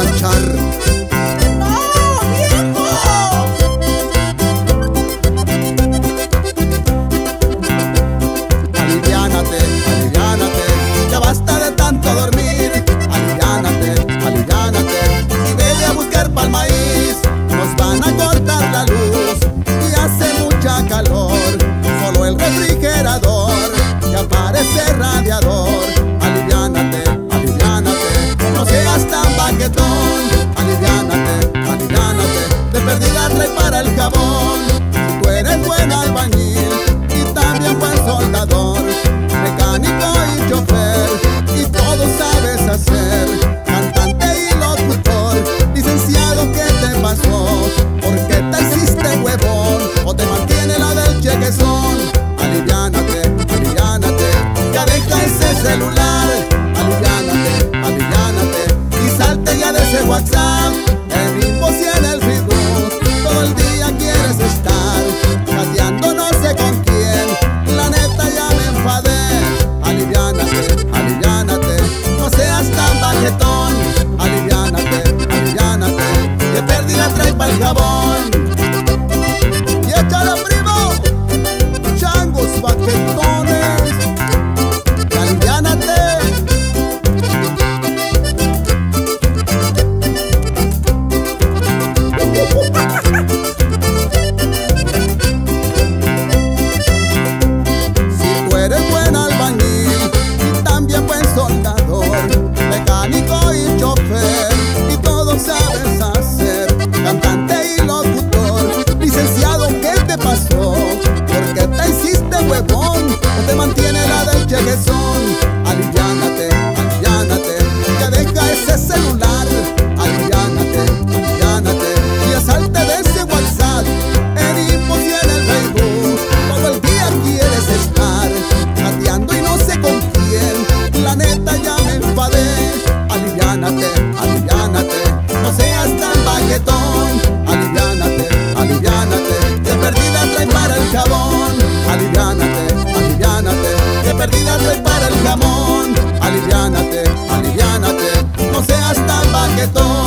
planchar. ¡No, viejo! Aliviánate, aliviánate, ya basta de tanto dormir. Aliviánate, aliviánate y vete a buscar pa'l maíz. Nos van a cortar la luz y hace mucha calor. Solo el refrigerador ya parece radiador. Aliviánate, aliviánate, no seas tan baquetón. Aliviánate, aliviánate, de perdida trae para el jabón. Si tú eres buen albañil y también buen soldador, mecánico y chofer, y todo sabes hacer, cantante y locutor, licenciado, ¿qué te pasó? ¿Por qué te hiciste huevón? ¿O te mantiene la del chequezón? Aliviánate, aliviánate, ya deja ese celular. Aliviánate, aliviánate y salte ya de ese WhatsApp. En Inbox y en el Facebook todo el día quieres estar chateando no sé con quién. La neta ya me enfadé. Aliviánate, aliviánate, no seas tan baquetón. Aliviánate, aliviánate, de pérdida trae pa'l jabón. Y échale, primo, changos baquetones. Aliviánate. Si tú eres buen albañil y también buen soldador, mecánico y chofer, y todo sabes hacer, cantante y locutor, licenciado, ¿qué te pasó? ¿Por qué te hiciste huevón? ¿No te mantiene la del chequezón? Aliviánate, aliviánate, ya deja ese celular. Aliviánate, aliviánate, y salte de ese WhatsApp. En Inbox y en el Facebook todo el día quieres estar chateando y no sé con quién. La neta ya me enfadé. Aliviánate, aliviánate, no seas tan baquetón. Aliviánate, aliviánate, de perdida trae para el jabón. Aliviánate, aliviánate, de perdida trae para el jamón. Aliviánate, aliviánate, no seas tan baquetón.